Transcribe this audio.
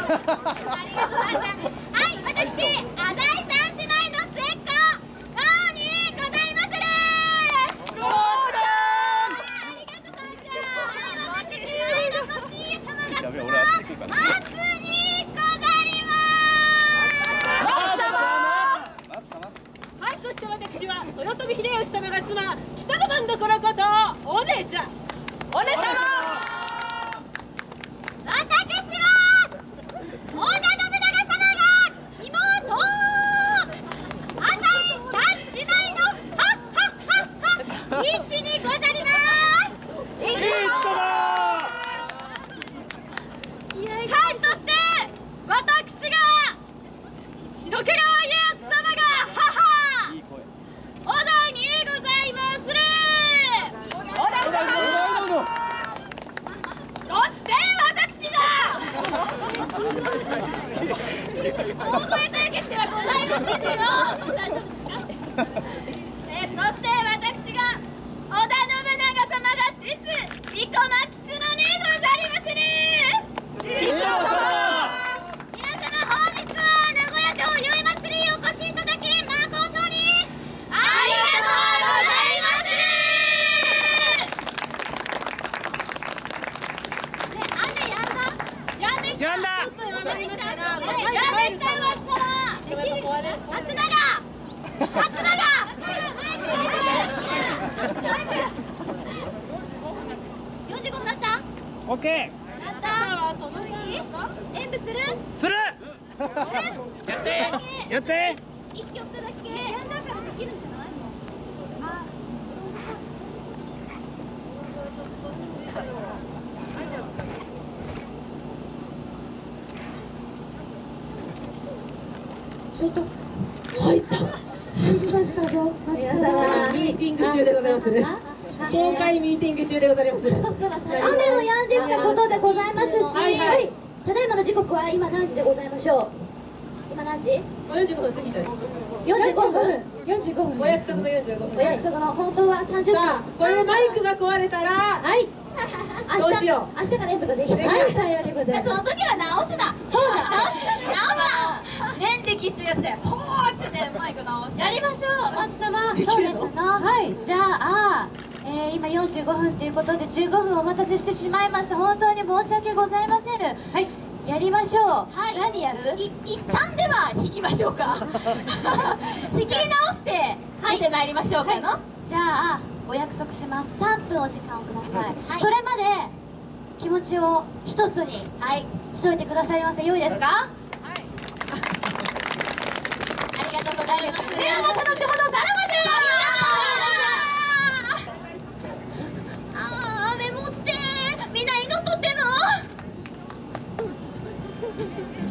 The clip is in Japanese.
はい、私、浅井三姉妹の末っ子、なおにございまする。ありがとうさんちゃん。私は江戸の CA 様が妻、松にござります。 はい、そして私は豊臣秀吉様が妻、北の番所ことお姉ちゃん、お姉様。 私は織田信長様が妹、浅井三姉妹のハッハッハッハッ一にござります。はい、そして私が徳川家康様が母織田にございまする。そして私が大声対決ではございませんよ。大丈夫ですか？そして私が織田信長様が出生駒吉野にござりまする。皆様本日は名古屋城宵祭りお越しいただき誠にありがとうございまする。雨やんだ？やんできた。やんだ。やんできた。松永。45分なった？ オッケー。 なった。演舞する？ する。やって。やって。 一曲だけ。やんだからできるんじゃない？ ちょっと入った。入りましたぞ。皆様ミーティング中でございます。公開ミーティング中でございます。 雨も止んできたことでございますし、ただいまの時刻は今何時でございましょう。今何時 ？45分過ぎた。 45分。 45分。お約束の45分。 お約束の本当は30分。 これでマイクが壊れたら、はい。どうしよう。 明日から演舞ができる。はい、さようでございます。その時は直すな。そうだ。直すな。年歴っていうやつで、ポーチでマイク直す。やりましょう、松様。そうですの。はい。じゃあ、今45分ということで15分お待たせしてしまいました。本当に申し訳ございません。はい。やりましょう。はい。何やる？一旦では弾きましょうか。仕切り直して弾いてまいりましょうかの。じゃあお約束します。3分お時間をください。それまで気持ちを一つにしといてくださいませ。良いですか？はい。ありがとうございます。ではまた後ほどさらばじゃ。雨持ってみんな祈っとっての。